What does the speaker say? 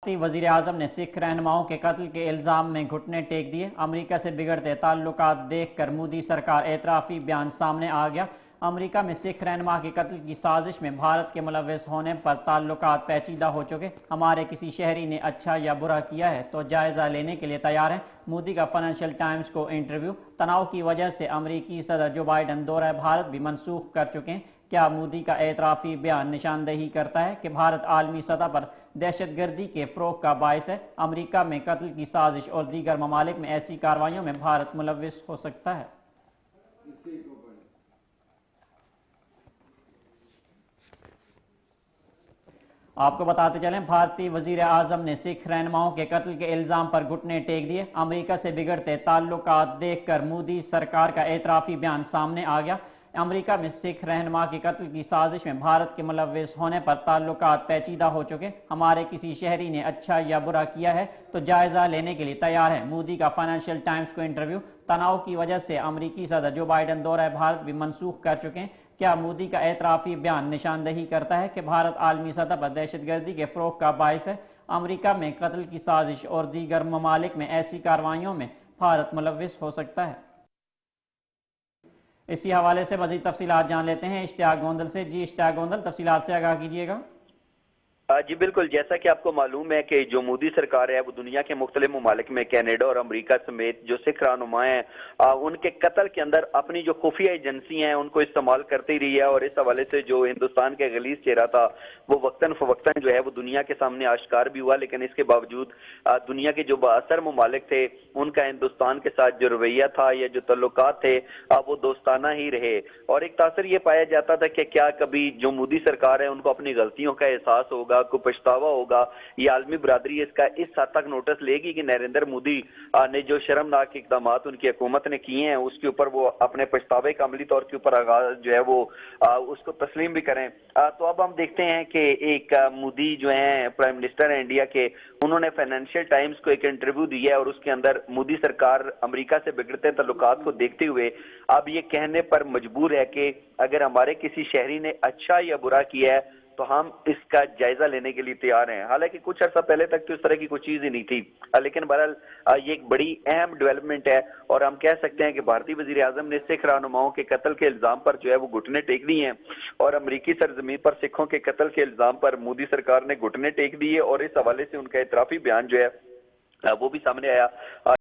वज़ीर आज़म ने सिख रहनुमाओं के कत्ल के इल्ज़ाम में घुटने टेक दिए। अमरीका से बिगड़ते ताल्लुकात देखकर मोदी सरकार एतराफ़ी बयान सामने आ गया। अमरीका में सिख रहनुमा के कत्ल की साजिश में भारत के मुलव्वस होने पर ताल्लुकात पेचीदा हो चुके। हमारे किसी शहरी ने अच्छा या बुरा किया है तो जायज़ा लेने के लिए तैयार हैं। मोदी का फाइनेंशियल टाइम्स को इंटरव्यू। तनाव की वजह से अमरीकी सदर जो बाइडन दौरा भारत भी मनसूख कर चुके हैं। क्या मोदी का एतराफ़ी बयान निशानदेही करता है कि भारत आलमी सतह पर दहशतगर्दी के फ़रोग़ का बायस है? अमरीका में कत्ल की साजिश और दीगर ममालिक में ऐसी कार्रवाइयों में भारत मुलव्वस हो सकता है। आपको बताते चलें, भारतीय वज़ीर आज़म ने सिख रहनुमाओं के कत्ल के इल्ज़ाम पर घुटने टेक दिए। अमरीका से बिगड़ते ताल्लुकात देखकर मोदी सरकार का एतराफ़ी बयान सामने आ गया। अमरीका में सिख रहनुमा के कत्ल की साजिश में भारत के मुलव्वस होने पर ताल्लुकात पेचीदा हो चुके। हमारे किसी शहरी ने अच्छा या बुरा किया है तो जायज़ा लेने के लिए तैयार है। मोदी का फाइनेंशियल टाइम्स को इंटरव्यू। तनाव की वजह से अमरीकी सदर जो बाइडन दौरा भारत भी मनसूख कर चुके हैं। क्या मोदी का एतराफ़ी बयान निशानदेही करता है कि भारत आलमी सतह पर दहशतगर्दी के फ़रोग़ का बायस है? अमरीका में कत्ल की साजिश और दीगर ममालिक में ऐसी कार्रवाइयों में भारत मुलव्वस हो सकता है। इसी हवाले से मज़ीद तफसीलात जान लेते हैं इश्तियाक गोंदल से। जी इश्तियाक गोंदल, तफसीलात से आगाह कीजिएगा। जी बिल्कुल, जैसा कि आपको मालूम है कि जो मोदी सरकार है वो दुनिया के मुख्तलिफ ममालिक में कनाडा और अमरीका समेत जो सिख रहनुमा हैं उनके कत्ल के अंदर अपनी जो खुफिया एजेंसी हैं उनको इस्तेमाल करती रही है। और इस हवाले से जो हिंदुस्तान का गलीज चेहरा था वो वक्तन फवक्तन जो है वो दुनिया के सामने आश्कार भी हुआ। लेकिन इसके बावजूद दुनिया के जो बाअसर ममालिक थे उनका हिंदुस्तान के साथ जो रवैया था या जो तल्लुकात थे वो दोस्ताना ही रहे। और एक तासर ये पाया जाता था कि क्या कभी जो मोदी सरकार है उनको अपनी गलतियों का एहसास होगा, को पछतावा होगा। ये आलमी बरादरी इसका इस हद तक नोटिस लेगी कि नरेंद्र मोदी ने जो शर्मनाक इकदाम उनकी हुकूमत ने किए हैं उसके ऊपर वो अपने पछतावे का अमली तौर के ऊपर आगाज जो है वो उसको तस्लीम भी करें। तो अब हम देखते हैं कि एक मोदी जो है प्राइम मिनिस्टर है इंडिया के, उन्होंने फाइनेंशियल टाइम्स को एक इंटरव्यू दिया है और उसके अंदर मोदी सरकार अमेरिका से बिगड़ते ताल्लुकात को देखते हुए अब ये कहने पर मजबूर है कि अगर हमारे किसी शहरी ने अच्छा या बुरा किया है तो हम इसका जायजा लेने के लिए तैयार हैं। हालांकि कुछ अर्सा पहले तक तो इस तरह की कोई चीज ही नहीं थी, लेकिन बहरहाल ये एक बड़ी अहम डेवलपमेंट है। और हम कह सकते हैं कि भारतीय वजीर आजम ने सिख रहनुमाओं के कत्ल के इल्जाम पर जो है वो घुटने टेक दिए हैं और अमरीकी सरजमीन पर सिखों के कत्ल के इल्जाम पर मोदी सरकार ने घुटने टेक दिए और इस हवाले से उनका एतराफी बयान जो है वो भी सामने आया।